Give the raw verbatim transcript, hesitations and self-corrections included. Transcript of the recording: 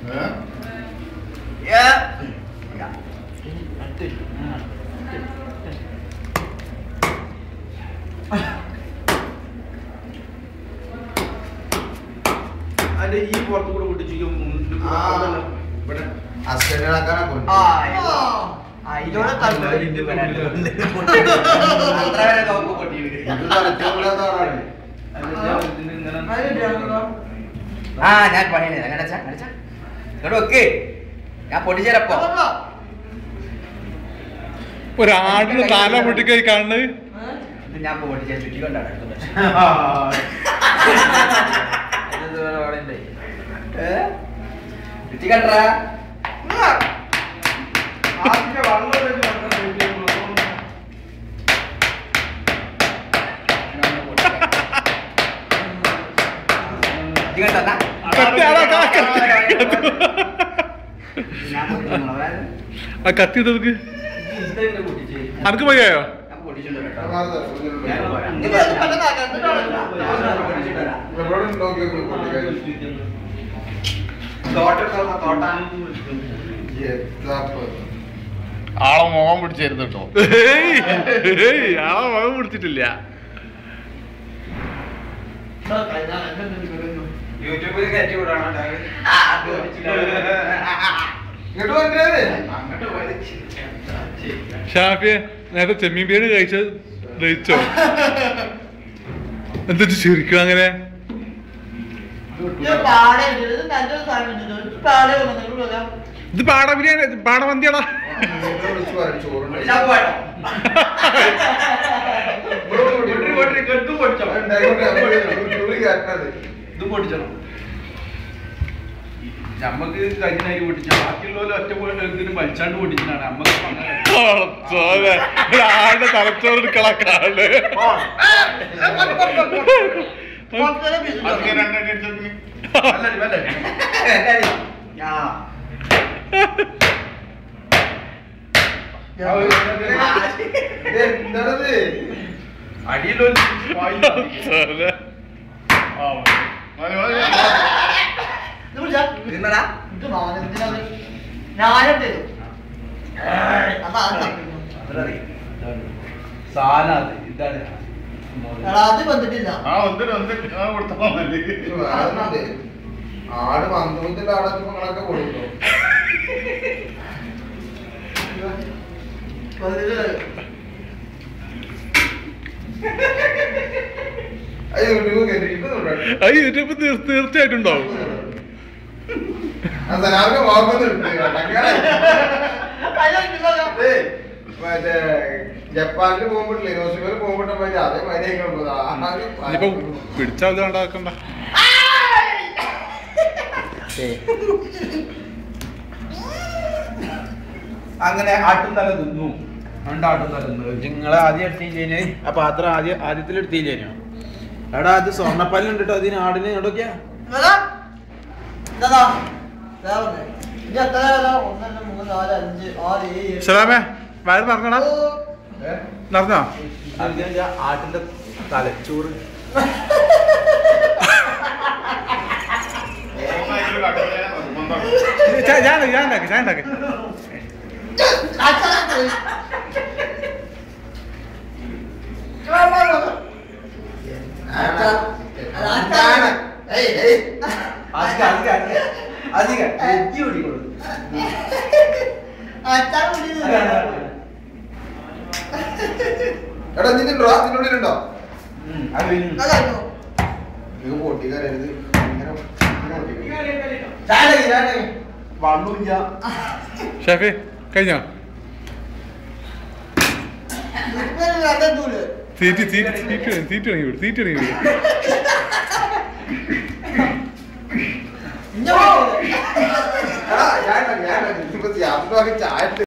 ada ini waktu udah udah juga benar aslinya kan aku ah ah itu orang tahu dari itu benar antara kau kau di itu ada jumlah orang ada dia ah ഞാൻ പണിയാണ് അങ്ങനെ അച്ഛാ അച്ഛാ കേട്ടോ okay ഞാൻ പൊടിച്ചേരപ്പോ ഒരാടിന് തല പൊട്ടിക്കൈ കാണുന്നത് ഞാൻ പൊടിച്ചേ ചുറ്റി കൊണ്ടാണ് ചുറ്റി കണ്ടാ ആ കത്തി നമുക്ക് അനക്ക് പോയോ ആളെ മുഖം പിടിച്ചിരുന്നു കേട്ടോ ആളെ മുഖം പിടിച്ചിട്ടില്ല യൂട്യൂബിൽ കയറ്റി വിടാണ് ഷാഫിയെ നേരത്തെ ചെമ്മീൻ ബിരിയാണി കഴിച്ച ദഹിച്ചോ എന്താ ശരിക്കും അങ്ങനെ ഇത് പാട ബിരിയാണി പാട മന്തിയാടാ ഇത് പൊടിച്ചണം നമ്മക്ക് കഴിഞ്ഞായി പൊട്ടിച്ച ബാക്കിയുള്ള ഒറ്റ പോയിട്ടിന് വലിച്ചാണ്ട് പൊട്ടിച്ചാണ് നമ്മക്ക് ആളുടെ തലച്ചോറ് എടുക്കളക്കാണ് അടിയിലോ സാധനം ഇതാണ് ആട് മന്ത്രത്തിന്റെ ആടൊക്കെ നിങ്ങളൊക്കെ കൊടുക്കോ യൂട്യൂബ് തീർച്ചയായിട്ടും ഉണ്ടാവും മറ്റേ ജപ്പാനില് പോകുമ്പോട്ടില്ലേ ഹിരോഷിമയില് പോകുമ്പോട്ടെ അതേ ഇപ്പൊ പിടിച്ചാൽ ഉണ്ടാക്കണ്ട അങ്ങനെ ആട്ടും തല തിന്നു രണ്ടാട്ടും തല തിന്നു നിങ്ങളെ ആദ്യം എടുത്തില്ലേ ആ പാത്രം ആദ്യം ആദ്യത്തിൽ എടുത്തില്ലേ എടാ അത് സ്വർണ്ണപ്പല്ലുണ്ട് കേട്ടോ അതിന് ആടിന് എവിടൊക്കെയാ സലാമേ വയറ് നിറഞ്ഞോടാ നിറഞ്ഞോ ആട്ടിന്റെ തലച്ചോറ് ഞാൻ ഞാൻ ഉണ്ടാക്കി ഞാൻ ഉണ്ടാക്കി എടാ നിന്നുണ്ടോ നിന്നുള്ളിലുണ്ടോ ഇത് പൊട്ടിക്കരുത് ഷാഫി കഴിഞ്ഞോ തീറ്റി തീറ്റി തീറ്റി തീറ്റി തുടങ്ങി വിടും തീറ്റി തുടങ്ങി വിടും ഞാൻ ഞാൻ ചായ